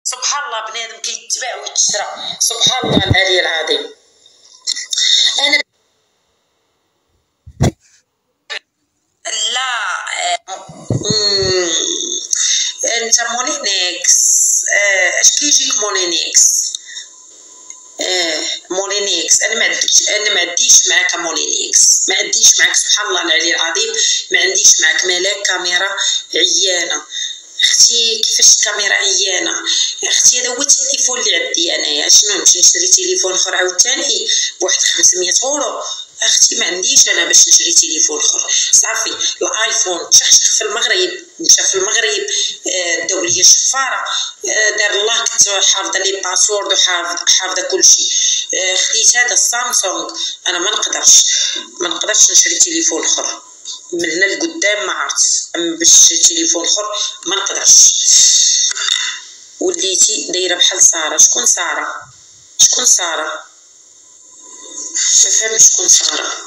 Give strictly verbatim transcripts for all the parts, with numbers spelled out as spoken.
سبحان الله بنادم كيتباع ويتشرى. سبحان الله العلي العظيم. انا لا مم. انت مولينيكس اش كيجيك مولينيكس؟ اه مولينيكس انا ما عنديش انا ما عنديش معاك مولينيكس، ما عنديش معاك. سبحان الله العلي العظيم ما عنديش معاك ملاك كاميرا عيانه. اختي كيفاش الكاميرا عيانه؟ اختي هذا هو التليفون اللي عندي انايا. شنو نمشي نشري تليفون اخر عاوتاني بواحد خمسمية اورو؟ اختي ما عنديش انا باش نشري تليفون اخر. صافي الايفون تشخشخ في المغرب، مشى في المغرب داو ليا الشفاره، دار الله كنت حافظه لي باسورد وحافظه حافظه كلشي. خديت هذا السامسونج. انا ما نقدرش ما نقدرش نشري تليفون اخر من هنا لقدام، ما عرفت باش تليفون اخر ما نقدرش. وليتي دايره بحال ساره. شكون ساره؟ شكون ساره؟ ما فهمتش شكون ساره.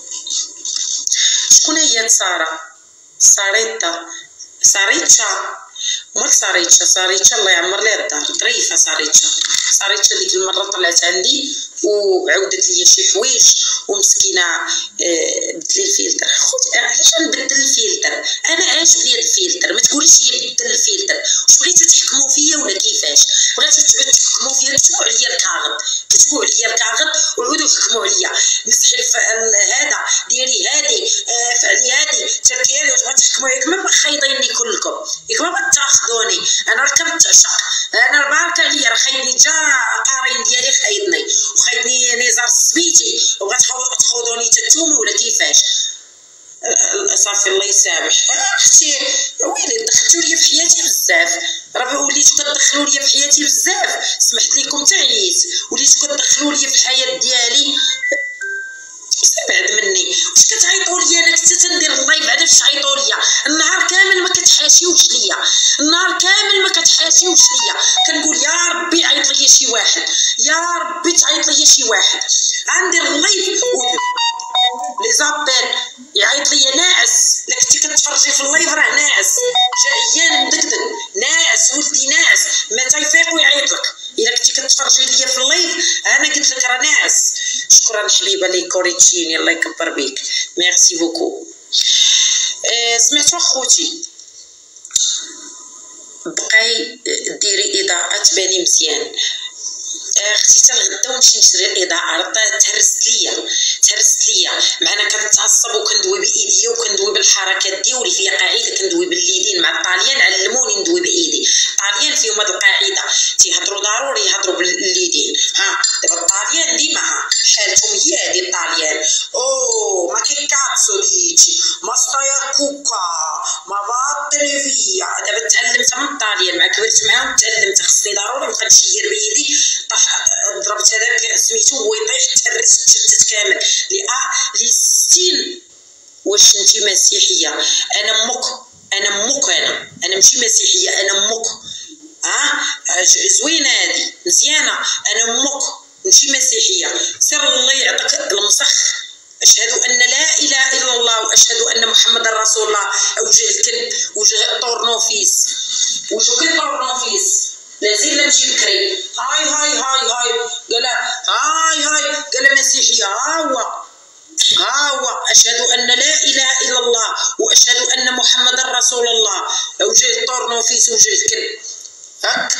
شكون هي ساره؟ ساريتا ساريتشا مال ساريتشا ساريتشا الله يعمر ليها الدار. ظريفه ساريتشا. ساريتشا ديك المره طلعت عندي وعاودت لي شي حوايج ومسكينه آه بدل لي الفلتر. خوت علاش نبدل الفلتر؟ انا عاجبني هذا الفلتر. ما تقوليش لي بدل الفلتر. واش بغيتو تحكموا فيا ولا كيفاش؟ بغيتو تحكموا فيا كتبوا عليا الكاغط، كتبوا عليا الكاغط وعودوا تحكموا عليا. مسحي هذا ديري هادي آه فعلي هادي تركي هادي وتحكموا عليا. ما خايضيني كلكم ياك ما تاخذوني. انا ركبت عشق. انا بارك عليا راه خايدني جا قارين ديالي خايدني وخايدني نزار سبيتي وبغات تخوضوني تتوما ولا كيفاش؟ صافي الله يسامح. اختي ويلي دخلتوا لي في حياتي بزاف. راه وليتو كتدخلوا لي في حياتي بزاف. سمحت لكم تعييت وليتو كتدخلوا لي في الحياه ديالي. بعد مني واش كتعيطوا لي؟ انا كنت تندير اللايف عاد باش تعيطوا لي النهار كامل ما كتحاشيوش ليا. النهار كامل ما كتحاشيوش ليا. كنقول يا ربي عيط لي شي واحد، يا ربي تعيط لي شي واحد. غندير اللايف لي زابيل يعيط لي ناعس. لا كنتي كتفرجي في اللايف راه ناعس جايان مدقدق ناعس ولدي ناعس. متى يفيق ويعيط لك؟ الا كنتي كتفرجي ليا في اللايف انا قلت لك راه ناعس. شكرا حبيبه لي كوريتشيني الله يكبر بيك. ميرسي بوكو. أه سمعتوا اخوتي بقاي ديري اضاءه تباني مزيان. اختي حتى الغدا ونمشي نشري الاضاءه راه تهرست ليا تهرست ليا. معنا كنتعصب وكندوي بايديا وكندوي بالحركات ديالي. فيا قاعده كندوي باليدين. مع الطاليان علموني ندوي بايدي. الطاليان فيهم هاد القاعده تيهضروا ضروري يهضروا باليدين. ها دابا الطاليان ديما ها حالتهم هي هادي الطاليان. او ما كيكاتسو ديتشي ما ستايا كوكا ما باطري فيا. دابا تعلمت من الطاليان مع كبرت معاهم تعلمت. خصني ضروري نبقى نشير بيدي. طاح ضربت هذاك سميتو هو يطيح تهرست تشتت كامل. لي ا لي ستين. واش انتي مسيحيه؟ انا امك انا امك انا انا ماشي مسيحيه انا امك. ها زوينه هذه مزيانه. انا امك ماشي مسيحيه. سر الله يعطيك المسخ. اشهد ان لا اله الا الله واشهد ان محمد رسول الله. وجه الكلب وجه الطورنوفيس وجه الطورنوفيس لازم نمشي بكري. هاي هاي هاي هاي قال هاي هاي قال مسيحيه. ها هو ها هو اشهد ان لا اله الا الله واشهد ان محمد رسول الله. وجه الطورنوفيس وجه الكلب. هاك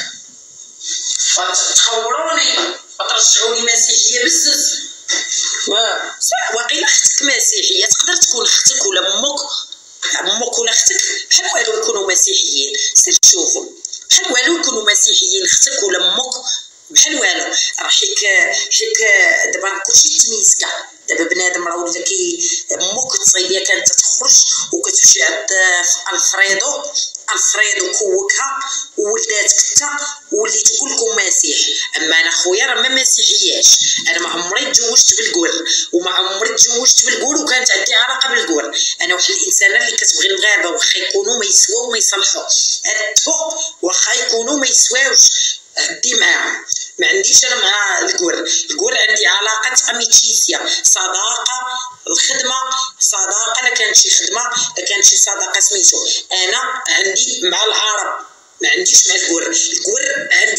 تخوروني وترجعوني مسيحيه بزز. واقيلا اختك مسيحيه تقدر تكون اختك ولا امك امك ولا اختك بحال والو يكونوا مسيحيين. سير شوفوا بحال والو يكونوا مسيحيين اختك ولا امك بحال والو. راه حيك حيك دابا كلشي تميسكا. دابا بنادم راه ولا كي امك تصايبيها كانت تخرج وكتمشي عند الفريدو الفريدو كوكها وولداتك حتى وليتو كلكم مسيح. اما انا خويا راه ما مسيحياش. انا ما عمري تزوجت بالكور وما عمري تزوجت بالكور وكانت عندي علاقه بالكور. انا واحد الانسانه اللي كتبغي المغاربه واخا يكونوا ما يسواو ما يصلحوا التو واخا يكونوا ما يسواوش عندي معاهم. ما عنديش انا مع الكور. الكور عندي علاقه اميتيسيا صداقه الخدمه صداقه. لا كانت شي خدمه لا كانت شي صداقه سميتو. انا عندي مع العرب ما عنديش مع الكور. الكور عندي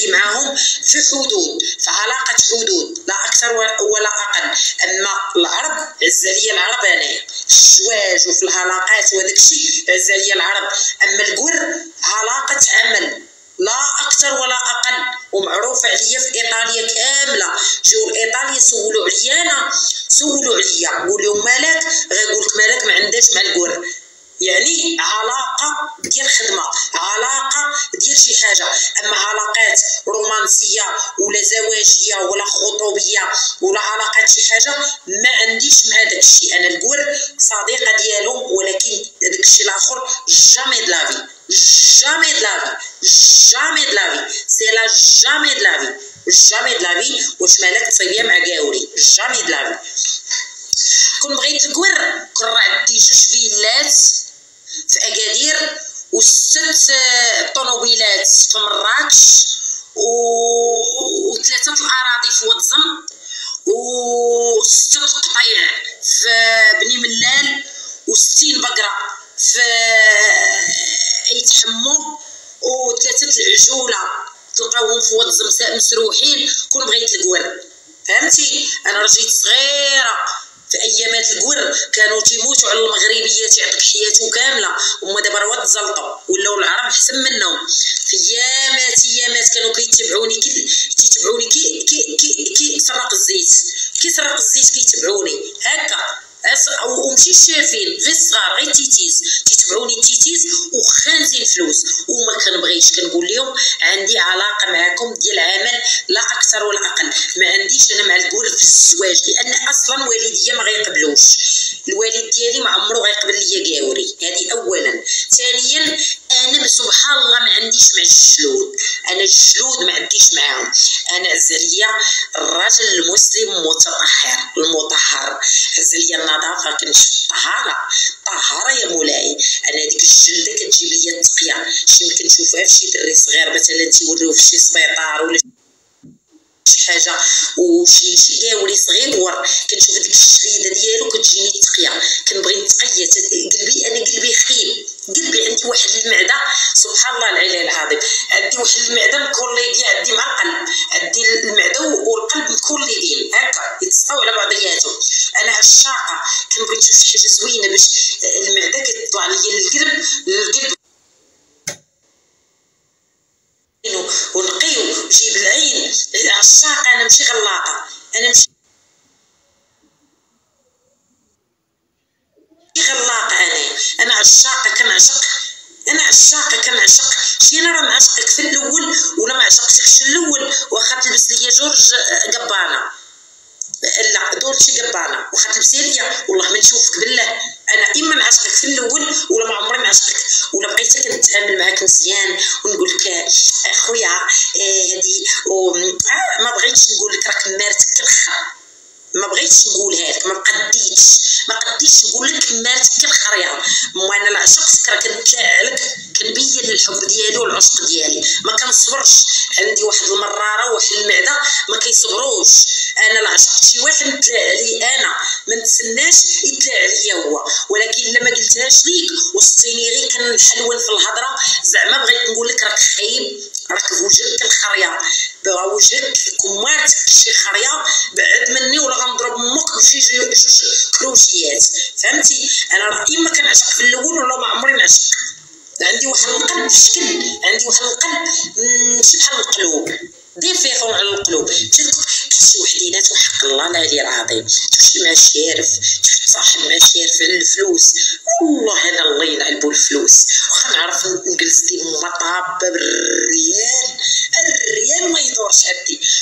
في حدود، في علاقة حدود لا أكثر ولا أقل. أما العرب عزة ليا العرب أنايا الزواج وفي العلاقات وهذاك الشيء عزة ليا العرب. أما القر علاقة عمل لا أكثر ولا أقل، ومعروف عليا في إيطاليا كاملة. جاو لإيطاليا سولوا عليا أنا، سولوا عليا قول لهم مالك، غيقولك مالك ما عندهاش مع القر. يعني علاقة ديال خدمة، علاقة ديال شي حاجة. أما علاقات رومانسية ولا زواجية ولا خطوبية ولا علاقات شي حاجة ما عنديش مع داك الشيء. أنا القور صديقة ديالهم، ولكن داك الشيء الآخر جامي د لافي، جامي د لافي، جامي د لافي، سي لا جامي د لافي، جامي د لافي. واش مالك تصيبيا مع كاوري؟ جامي د لافي. كون بغيت القور كون راه عندي جوج فيلات في أكادير وست طوموبيلات في مراكش وثلاثة الأراضي في وطزم وستة قطيع في بني ملال وستين بقرة في أيت حمو وثلاثة العجولة تلقاوهم في وطزم مسروحين. كون بغيت القور فهمتي. أنا رجيت صغيرة في ايامات القور كانوا تيموتوا على المغربيات يعطيك حياته كامله، هما دابا راه تزلطوا ولاو العرب احسن منهم. في ايامات ايامات كانوا كيتبعوني كي تيتبعوني كي كي كي كيسرق الزيت، كيسرق الزيت كيتبعوني هكا ومشي شافين غير الصغار غير تيتيز تيتبعوني تيتيز وخانزين فلوس. وما كنبغيش كنقول لهم عندي علاقه معكم ديال عمل لا اكثر ولا اقل. ما عنديش انا مع القور في الزواج، لان اصلا والديا ما غيقبلوش، الوالد ديالي ما عمرو غيقبل ليا كاوري. هذه اولا. ثانيا انا سبحان الله ما عنديش مع الجلود، انا الجلود ما عنديش معاهم. انا عزاليا الراجل المسلم متطهر المطهر، عزاليا النظافه كنشوف الطهاره طهاره يا مولاي. انا ديك الجلده كتجيب ليا التقيه. شي يمكن نشوفها في شي دري صغير مثلا تيوريوه في شي سبيطار ولا شي حاجه وشي شي كاوري صغير كنشوف ديك الشريده ديالو كتجيني التقيه، كنبغي نتقيا. قلبي انا قلبي خيب، قلبي عندي واحد المعده سبحان الله العلي العظيم، عندي واحد المعده مكوليدين، عندي مع القلب، عندي المعده والقلب مكوليدين هكا يتصاو على بعضياتهم. انا عشاقه كنبغي نشوف شي حاجه زوينه باش المعده كتطلع ليا للقلب للقلب ونقيو جيب العين. عشاقه انا ماشي غلاطه، انا ماشي غلاطه، انا انا عشاقه كنعشق، انا عشاقه كنعشق. شي انا راه معشقك في الاول ولا ما عشقتكش الاول واخا تلبس ليا جورج قبانه، لا دولتشي قبانه واخا تلبسي ليا والله ما نشوفك بالله. انا اما نعشقك في الاول ولا ما عمري نعشقك، ولا بقيت كنتعامل معاك مزيان ونقول لك اخويا هادي آه ما بغيتش نقول لك راك مارتك كالخر، ما بغيتش نقولها لك، ما قديتش ما قديتش نقول لك مارتك كالخريا. مو انا لا عشقتك راه كنتلاعب لك كنبين الحب ديالي والعشق ديالي، ما كنصبرش. عندي واحد المراره واحد المعده ما كيصبروش. انا لا عشقت شي واحد نتلاع عليه انا ما نتسناش يتلاع عليا هو، ولكن لما قلتهاش ليك وسطيني غير كنحلول في الهضره زعما بغيت نقول لك راك خايب، راك في وجهك الخريه، وجهك كمارتك شي خريه بعد مني ولا غنضرب امك بشي جوج كروشيات. فهمتي. انا راه اما كنعشق في الاول ولا ما عمري نعشق. عندي واحد القلب في شكل، عندي واحد القلب ماشي بحال القلوب ديفيرون على القلوب. شي وحدينات وحق الله العلي العظيم، شي مشارف صاحب مشارف على الفلوس، والله انا الله يلعن بو الفلوس. واخا نعرف نجلس ديال مطاب بالريال، الريال ما يدورش عندي،